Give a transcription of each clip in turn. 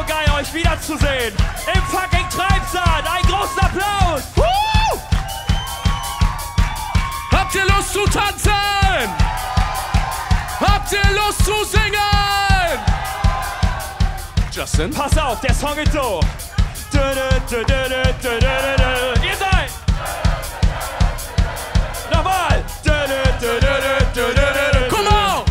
geil, euch wiederzusehen. Im fucking Treibsand. Einen großen Applaus. Habt ihr Lust zu tanzen? Habt ihr Lust zu singen? Justin? Pass auf, der Song geht so. Ihr seid. Nochmal. Come on!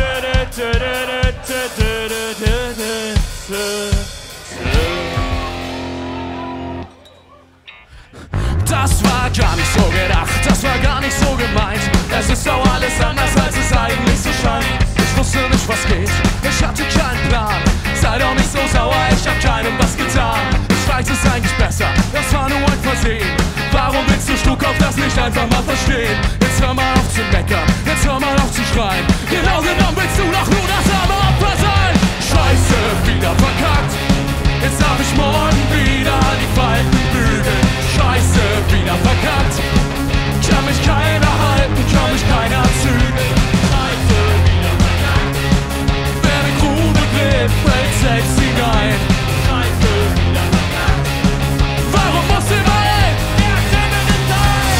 Das war gar nicht so gedacht, das war gar nicht so gemeint. Es ist auch alles anders, als es eigentlich so scheint. Ich wusste nicht, was geht, ich hatte keinen Plan. Sei doch nicht so sauer, ich hab keinem was getan. Ich weiß es eigentlich besser, das war nur ein Versehen. Warum willst du Stuttgart das nicht einfach mal verstehen? Jetzt hör mal auf zu meckern, jetzt hör mal auf zu schreien. Genau genommen willst du doch nur das arme Opfer sein. Scheiße, wieder verkackt. Jetzt hab ich morgen wieder die Falten bügeln. Scheiße, wieder verkackt. Kann mich keiner halten, kann mich keiner zügeln. Scheiße, wieder verkackt. Wer eine Grube gräbt, fällt selbst hinein. Scheiße, wieder verkackt. Warum muss immer ich? Wer kann mir denn sein?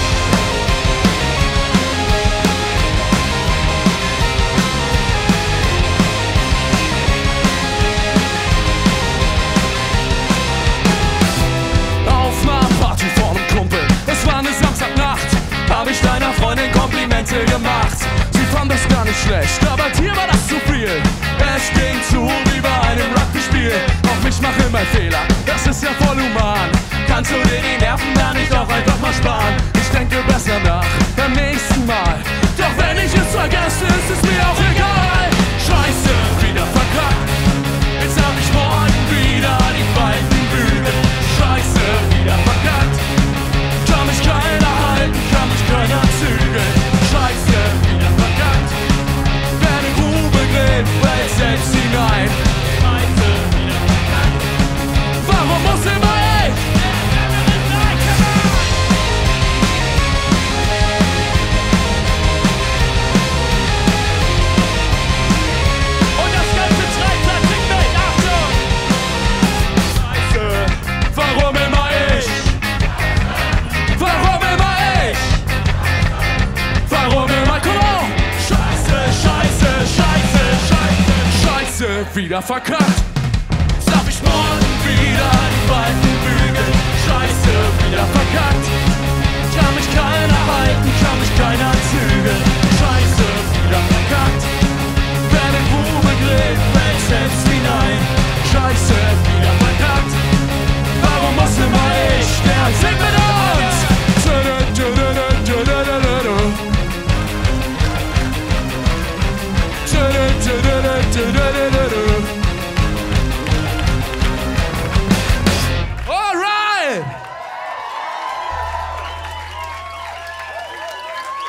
Auf einer Party vor einem Kumpel, es war eine Samstagnacht, hab ich deiner Freundin Komplimente gemacht. Sie fand das gar nicht schlecht, aber dir war das zu viel. Es ging zu wie bei einem Rugby-Spiel. Auch ich mache immer Fehler, das ist ja voll human. Kannst du dir die Nerven da nicht auch einfach mal sparen? Ich denke besser nach beim nächsten Mal. Doch wenn ich es vergesse, ist es mir auch egal. Scheiße, wieder verkackt. Jetzt hab ich morgen wieder die Falten bügeln. Scheiße, wieder verkackt. Kann mich keiner halten, kann mich keiner zügeln. Scheiße, wieder verkackt. Wer eine Grube gräbt, fällt selbst hinein. Scheiße, wieder verkackt. Warum muss immer ich? Und das ganze Treibsand singt mit. Achtung! Scheiße. Warum immer ich? Warum immer ich? Warum immer? Come on! Scheiße, scheiße, scheiße, scheiße, scheiße, wieder verkackt.